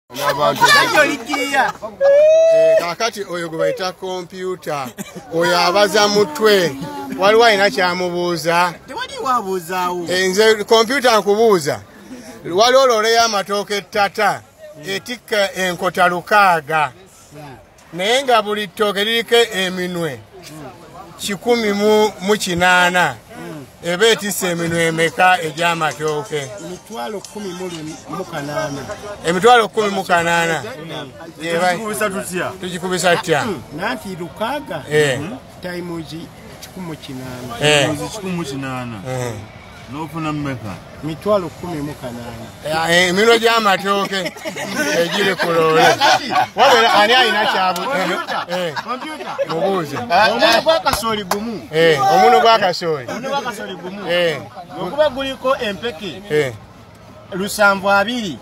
Kakati oyo gwe bayita kompyuta oyo abaza mutwe waliwo alina kyamubuuza nze kompyuta nkubuuza waliwo loole y'amatooke ettata etikka enkota 600 naye nga buli ttooke liriko eminwe 108 eba etisse eminwe emeka egy'amatooke? Emitwalo 18. Tugikubisa tutya? Nanti 600 times 18. Nofuna mmeka? Mitwalo 18. Eminwe gy'amatooke egiri ku loole. Wabula ani alina kyabu? Mubuuze. Omuno gwa kasooli gumu. Omuno gwa kasooli. Omuno gwa kasooli gumu. Okuba guliko empeke. 720.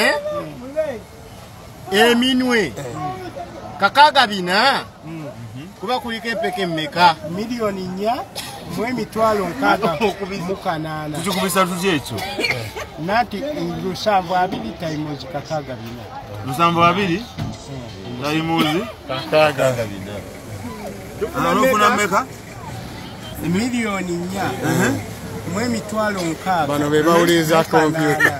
Eminwe. Kakaga bina. Kuba kuliko empeke mmeka? Milioni 4. Mwe mitwalo 608. Tukikubisa tutya ekyo? Nati 720 times kakaga bina. 720 times kakaga bina. Nofuna mmeka? Milioni 4. Mwe mitwalo 6. Bano be bawuliriza kompyuta.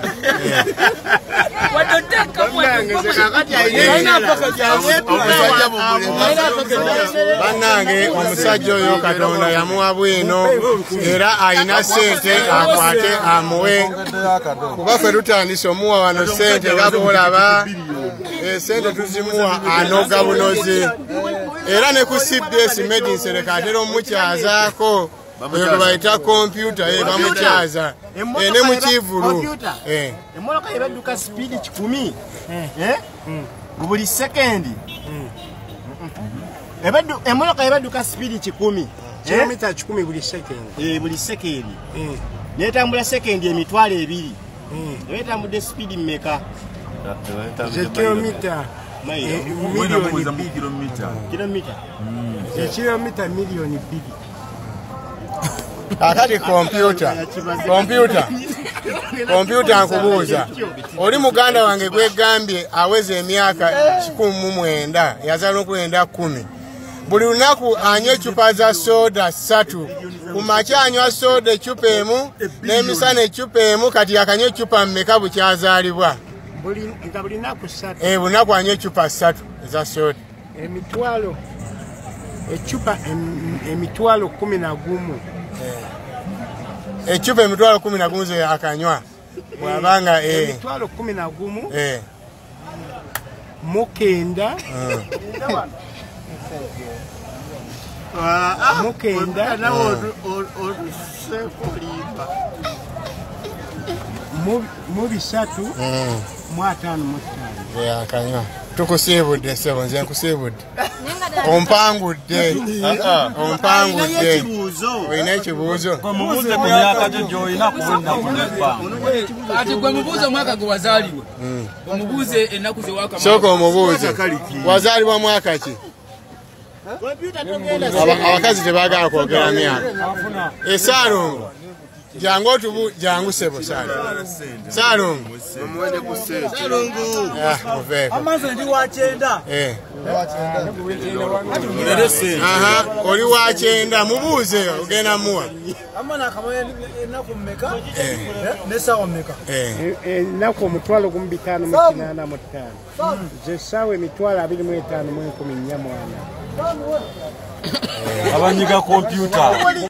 Bannange omusajja oyo Katonda yamuwa bwino era alina ssente akwate amuwe kuba ffe tutandise omuwa wano ssente nga bw'olaba ssente tuzimuwa anoga bunozi era ne ku CBS Medicine Sereka atera omukyazaako oyo gwe bayita kompyuta bamukyaza ne mu Kivulu. Emmoloka ebadduka speed 10 buli sekendi. Emmoloka ebadduka speed 10 kilomita 10 buli sekendi. Buli sekendi. Netambula sekendi emitwalo 2. Netambudde speed mmeka? Kilomita. Kilomita milioni 2. Akati kompyuta nkubuuza oli muganda wange gwegambye aweza emyaka 19 yazaala okwenda 10 buli lunaku anywa ecupa za soda 3 ku makya anywa soda ecupa emu n'emisana ecupa emu kati akanywa ecupa mmeka bukyazaalibwa? Bunaku anywa ecupa 3 eza soda. Emitwalo 11. Ecupa emitwalo 11 ze akanywa bwabanga emitwalo 11 mukenda mu bisatu mu 55 akanywa. Tukusiibudde ssebo, nze nkusiibudde. Ompangudde. Olina ekibuuzo? Mubuuze ku myaka gyo gy'olina kuwenda ku nebba. Ati gwe mubuuze omwaka gwe wazaalibwa. Omubuuze ennaku ze wakamala. Sooka omubuuze. Wazaalibwa mwaka ki? Abakazi tebaagala kwogera myaka. Saalongo. Jangu sebo Saalongo. Amaze ndi wa 9. Oli wa 9 mubuuze ogenda muwa. Amana kamaye ennaku mmeka? Nesawa mmeka? Ennaku omutwalo 1585. Zessaawa emitwalo 25 mu 14. Abanyiga kompyuta.